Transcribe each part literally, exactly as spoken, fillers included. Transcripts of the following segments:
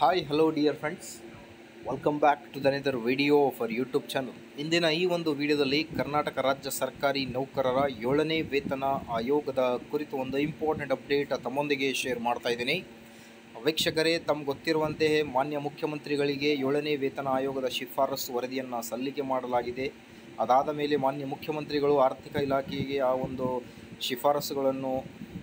Hi hello dear friends, welcome back to the another video for YouTube channel. ಇಂದಿನ ಈ ಒಂದು ವಿಡಿಯೋದಲ್ಲಿ ಕರ್ನಾಟಕ ರಾಜ್ಯ ಸರ್ಕಾರಿ ನೌಕರರ ಏಳನೇ ವೇತನ ಆಯೋಗದ ಕುರಿತು ಒಂದು ಇಂಪಾರ್ಟೆಂಟ್ ಅಪ್ಡೇಟ್ ತಮ್ಮೊಂದಿಗೆ ಶೇರ್ ಮಾಡ್ತಾ ಇದ್ದೀನಿ. ವೀಕ್ಷಕರೇ, ತಮ್ಗೆ ಗೊತ್ತಿರುವಂತೆ ಮಾನ್ಯ ಮುಖ್ಯಮಂತ್ರಿಗಳಿಗೆ ಏಳನೇ ವೇತನ ಆಯೋಗದ ಶಿಫಾರಸು ವರದಿಯನ್ನು ಸಲ್ಲಿಕೆ ಮಾಡಲಾಗಿದೆ. ಅದಾದ ಮೇಲೆ ಮಾನ್ಯ ಮುಖ್ಯಮಂತ್ರಿಗಳು ಆರ್ಥಿಕ ಇಲಾಖೆಗೆ ಆ ಒಂದು ಶಿಫಾರಸುಗಳನ್ನು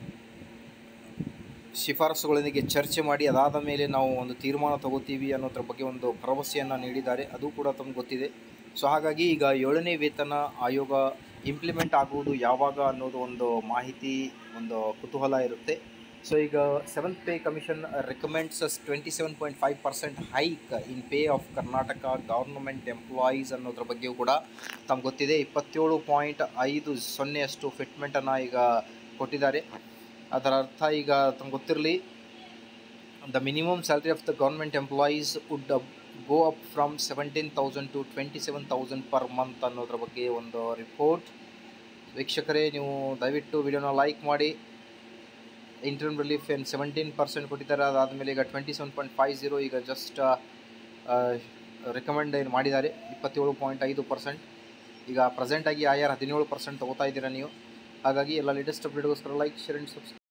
ಶಿಫಾರಸುಗಳೊಂದಿಗೆ ಚರ್ಚೆ ಮಾಡಿ ಅದಾದ ಮೇಲೆ ನಾವು ಒಂದು ತೀರ್ಮಾನ ತಗೋತೀವಿ ಅನ್ನೋದ್ರ ಬಗ್ಗೆ ಒಂದು ಭರವಸೆಯನ್ನು ನೀಡಿದ್ದಾರೆ. ಅದು ಕೂಡ ತಮ್ಗೆ ಗೊತ್ತಿದೆ. ಸೊ ಹಾಗಾಗಿ ಈಗ ಏಳನೇ ವೇತನ ಆಯೋಗ ಇಂಪ್ಲಿಮೆಂಟ್ ಆಗುವುದು ಯಾವಾಗ ಅನ್ನೋದು ಒಂದು ಮಾಹಿತಿ, ಒಂದು ಕುತೂಹಲ ಇರುತ್ತೆ. ಸೊ ಈಗ seventh pay commission recommends twenty seven point five percent hike in pay of Karnataka government employees ಅನ್ನೋದ್ರ ಬಗ್ಗೆಯೂ ಕೂಡ ತಮ್ಗೆ ಗೊತ್ತಿದೆ. ಇಪ್ಪತ್ತೇಳು ಪಾಯಿಂಟ್ ಐದು ಸೊನ್ನೆಯಷ್ಟು ಫಿಟ್ಮೆಂಟನ್ನು ಈಗ ಕೊಟ್ಟಿದ್ದಾರೆ. ಅದರ ಅರ್ಥ ಈಗ ತಮ್ಗೆ ಗೊತ್ತಿರಲಿ, the minimum salary of the government employees would go up from seventeen thousand to twenty seven thousand per month ಅನ್ನೋದ್ರ ಬಗ್ಗೆ ಒಂದು ರಿಪೋರ್ಟ್. ವೀಕ್ಷಕರೇ, ನೀವು ದಯವಿಟ್ಟು ವಿಡಿಯೋನ ಲೈಕ್ ಮಾಡಿ. ಇಂಟರ್ಮ್ ರಿಲೀಫ್ ಏನು ಸೆವೆಂಟೀನ್ ಪರ್ಸೆಂಟ್ ಕೊಟ್ಟಿದ್ದಾರೆ, ಅದಾದಮೇಲೆ ಈಗ twenty seven point five zero ಈಗ ಜಸ್ಟ್ ರೆಕಮೆಂಡ್ ಏನು ಮಾಡಿದ್ದಾರೆ ಇಪ್ಪತ್ತೇಳು ಪಾಯಿಂಟ್ ಐದು ಪರ್ಸೆಂಟ್. ಈಗ ಪ್ರೆಸೆಂಟಾಗಿ ಐ ಆರ್ ಹದಿನೇಳು ಪರ್ಸೆಂಟ್ ತೊಗೋತಾ ಇದ್ದೀರಾ ನೀವು. ಹಾಗಾಗಿ ಎಲ್ಲ ಲೇಟೆಸ್ಟ್ ಅಪ್ಡೇಟ್ಗೋಸ್ಕರ ಲೈಕ್, ಶೇರ್ ಆ್ಯಂಡ್ ಸಬ್ಸ್ಕ್ರೈಬ್.